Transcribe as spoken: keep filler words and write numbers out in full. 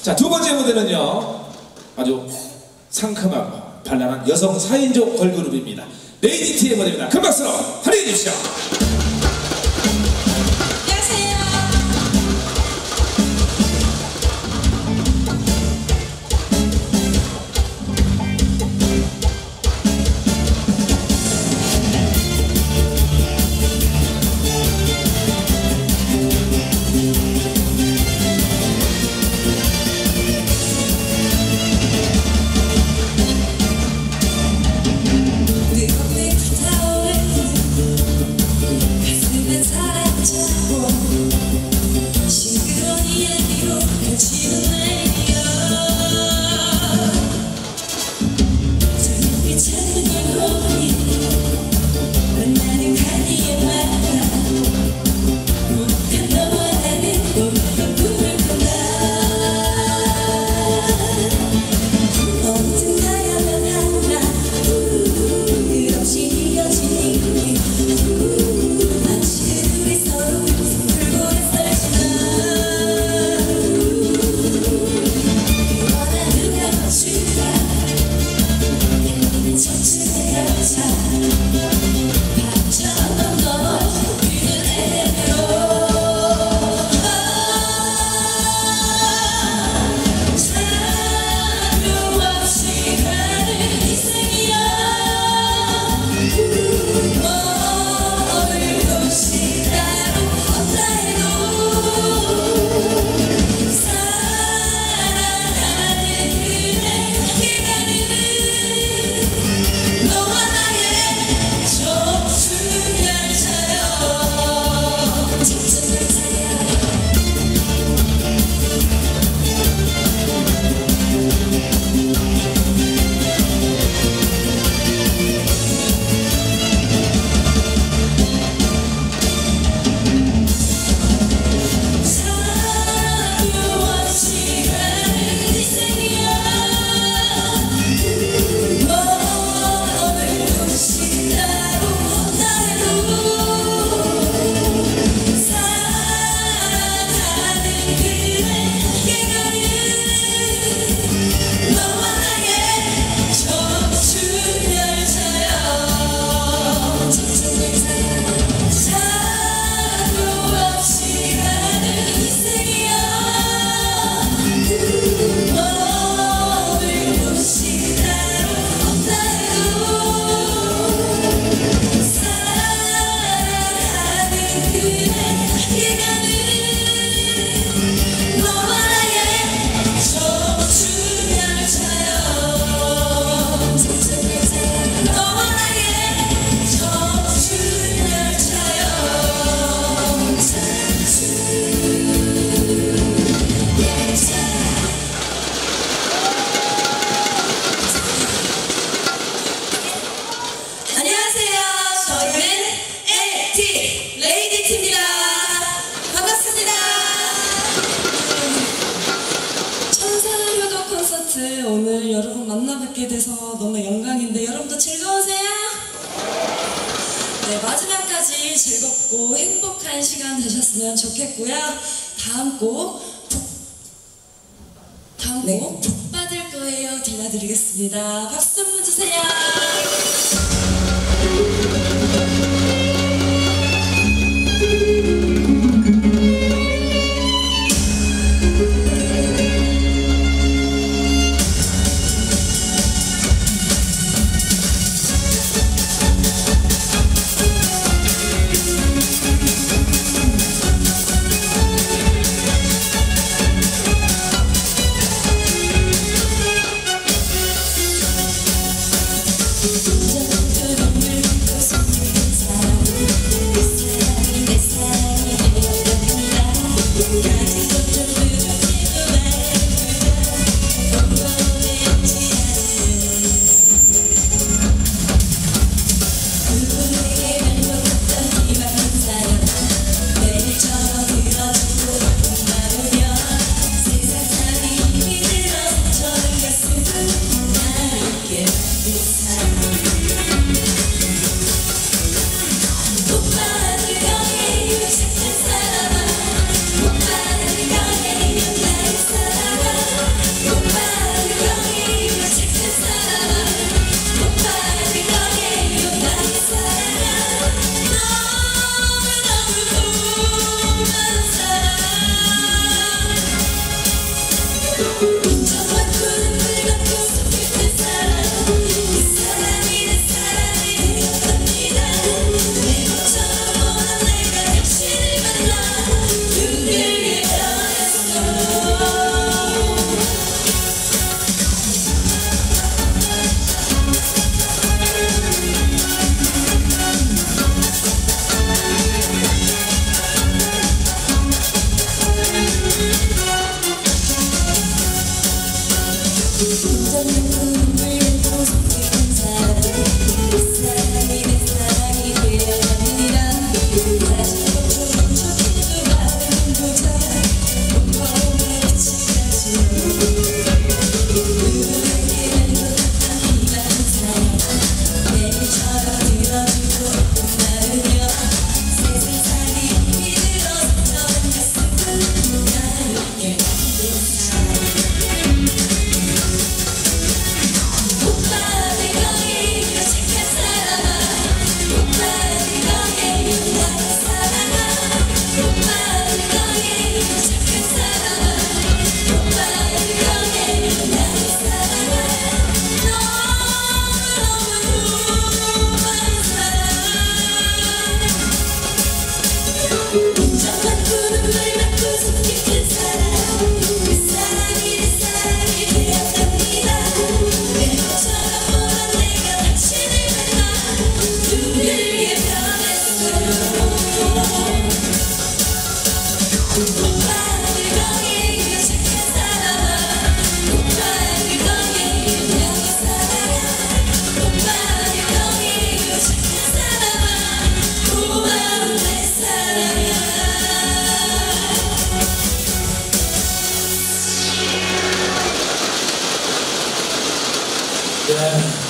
자, 두 번째 무대는요, 아주 상큼하고 발랄한 여성 사 인조 걸그룹입니다. 레이디티의 무대입니다. 큰 박수로 환영해 주십시오. 오늘 여러분 만나뵙게 돼서 너무 영광인데 여러분도 즐거우세요? 네, 마지막까지 즐겁고 행복한 시간 되셨으면 좋겠고요. 다음 곡 복, 다음 네. 곡 복 받을 거예요 들려드리겠습니다. 박수 한번 주세요. 그 정말 꿈을 갖고 싶은 사람 그 사람이 내 사랑이 되었답니다. 내 것처럼 원한 내가 당신을 만나 둥글게 변했어. 정말 꿈을 갖고 싶은 사람 그 사람이 내 사랑이 되어갑니다. 다시 멈춰 멈춰도 마음 보자 온몸에 빛이 나지 누구에게는 똑같은 희망 사랑 내일처럼 들어주고 나르며 새 세상이 믿으러서 저는 가슴 나를 웃게 만든 사람 오빠 내가 이거 착한 사람아 오빠 내가 이거 나를 사랑아 오빠 내가 이거 착한 사람아 오빠 내가 이거 나를 사랑아 너무너무 고마운 사랑 정말 꿈을 갖고 싶은 사람 그 사람이 내 사랑이 되었답니다. 내 것처럼 원한 내가 당신을 만나 둥글게 변했어. 오빠 내가 이거 착한 사람아 오빠 내가 이거 나를 사랑아 오빠 내가 이거 착한 사람아 고마운 내 사랑아. 네.